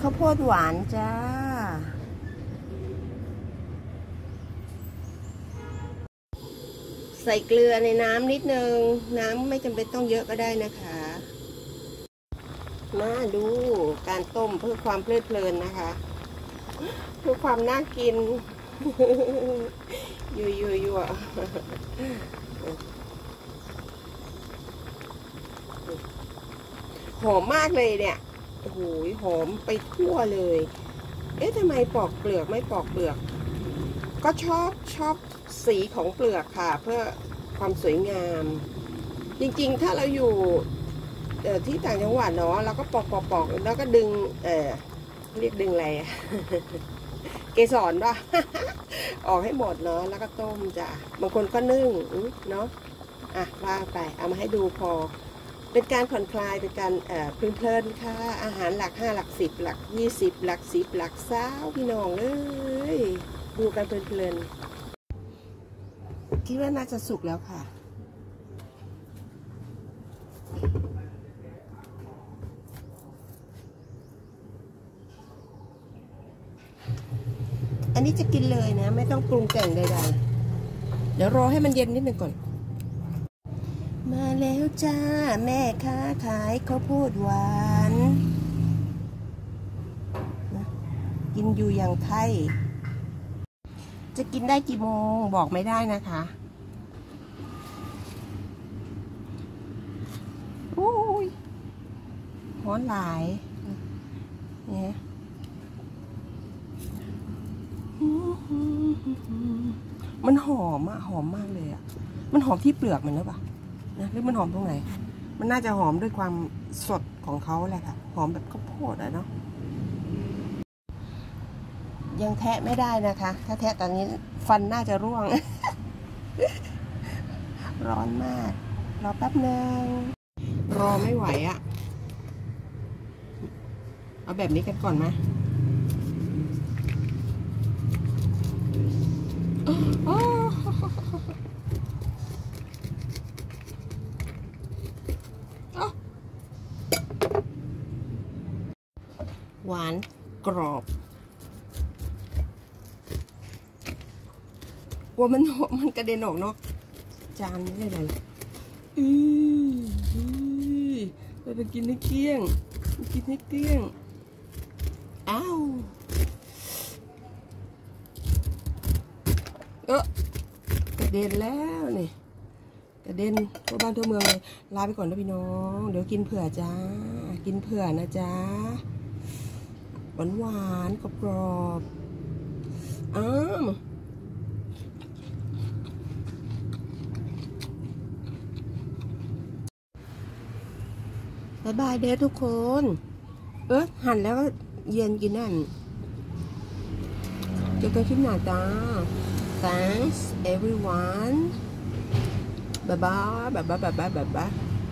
ข้าวโพดหวานจ้าใส่เกลือในน้ำนิดนึงน้ำไม่จำเป็นต้องเยอะก็ได้นะคะมาดูการต้มเพื่อความเพลิดเพลินนะคะเพื่อความน่ากินยั่วหอมมากเลยเนี่ยโอ้โหหอมไปทั่วเลยเอ๊ะทำไมปอกเปลือกไม่ปอกเปลือกก็ชอบสีของเปลือกค่ะเพื่อความสวยงามจริงๆถ้าเราอยู่ที่ต่างจังหวัดเนาะเราก็ปอกแล้วก็ดึงเรียกดึงอะไรเกสรป่ะ ออกให้หมดเนาะแล้วก็ต้มจ้ะบางคนก็นึ่งเนาะว่าไปเอามาให้ดูพอเป็นการผ่อนคลายเป็นการเพลินๆค่ะอาหารหลัก5หลัก10หลัก20หลัก10หลัก20พี่น้องเลยดูกันเพลินๆคิดว่าน่าจะสุกแล้วค่ะอันนี้จะกินเลยนะไม่ต้องปรุงแต่งใดๆเดี๋ยวรอให้มันเย็นนิดนึงก่อนมาแล้วจ้าแม่ค้าขายข้าวโพดหวานกินอยู่อย่างไทยจะกินได้กี่โมงบอกไม่ได้นะคะโอ้ยร้อนหลายเนี่ยมันหอมอะหอมมากเลยอะมันหอมที่เปลือกมันหรือเปล่านะหรือมันหอมตรงไหนมันน่าจะหอมด้วยความสดของเขาแหละค่ะหอมแบบข้าวโพดอะเนาะยังแทะไม่ได้นะคะถ้าแทะตอนนี้ฟันน่าจะร่วง ร้อนมากรอแป๊บนึงรอไม่ไหวอะเอาแบบนี้กันก่อนไหมหวานกรอบกลัวมันกระเด็นออกเนาะจานนี้เลยเราไปกินให้เกลี้ยงอ้าวกระเด็นแล้วนี่กระเด็นทั่วบ้านทั่วเมืองเลยลาไปก่อนนะพี่น้องเดี๋ยวกินเผื่อจ้ากินเผื่อนะจ้าหวานกรอบบ๊ายบายเด้อทุกคนหั่นแล้วก็เย็นกินนั่นเจอกันคลิปหน้าจ้า thanks everyone bye bye